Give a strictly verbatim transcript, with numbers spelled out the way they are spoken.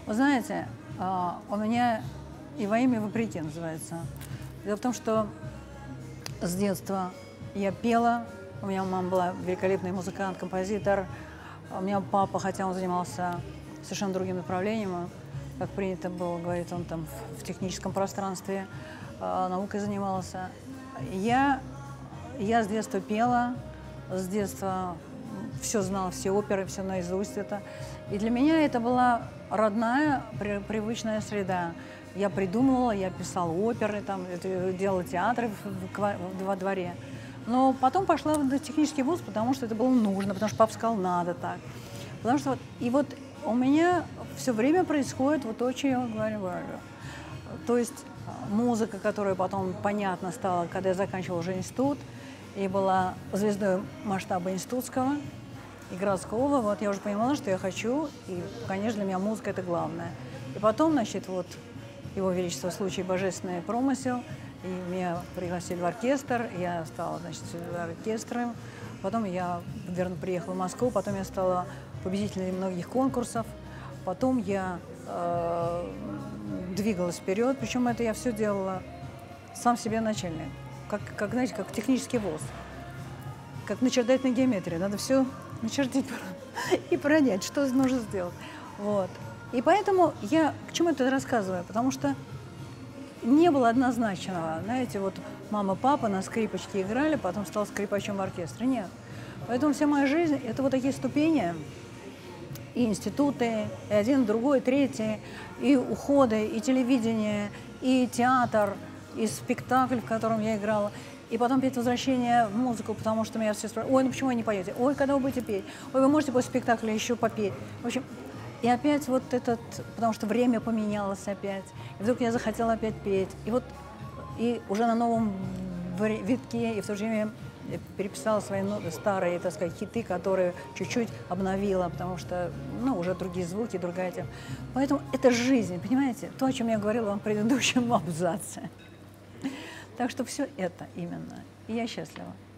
Вы знаете, у меня и во имя, и вопреки называется. Дело в том, что с детства я пела. У меня мама была великолепный музыкант, композитор. У меня папа, хотя он занимался совершенно другим направлением, как принято было говорить, он там в техническом пространстве наукой занимался. Я, я с детства пела, с детства все знала, все оперы, все наизусть это. И для меня это была родная, привычная среда. Я придумывала, я писала оперы, там, делала театры во дворе. Но потом пошла в технический вуз, потому что это было нужно, потому что папа сказал, надо так. Потому что вот, и вот у меня все время происходит вот то, о чем я говорю. То есть музыка, которая потом понятно стала, когда я заканчивала уже институт, и была звездой масштаба институтского и городского, вот я уже понимала, что я хочу, и, конечно, для меня музыка – это главное. И потом, значит, вот Его Величество случай божественный промысел, и меня пригласили в оркестр, я стала, значит, оркестром, потом я, верно, приехала в Москву, потом я стала победителем многих конкурсов, потом я э, двигалась вперед, причем это я все делала сам себе начальник, как, как, знаете, как технический вуз, как начертать на геометрии, надо все начертить и понять, что нужно сделать. Вот. И поэтому я к чему это рассказываю, потому что не было однозначного, знаете, вот мама, папа на скрипочке играли, потом стал скрипачом в оркестре, нет. Поэтому вся моя жизнь – это вот такие ступени, и институты, и один, другой, третий, и уходы, и телевидение, и театр, и спектакль, в котором я играла, и потом опять возвращение в музыку, потому что меня все спрашивают, ой, ну почему вы не поете, ой, когда вы будете петь, ой, вы можете после спектакля еще попеть. В общем, и опять вот этот, потому что время поменялось опять, и вдруг я захотела опять петь, и вот, и уже на новом витке, и в то же время переписала свои старые, так сказать, хиты, которые чуть-чуть обновила, потому что, ну, уже другие звуки, другая тема. Поэтому это жизнь, понимаете? То, о чем я говорила вам в предыдущем абзаце. Так что все это именно. И я счастлива.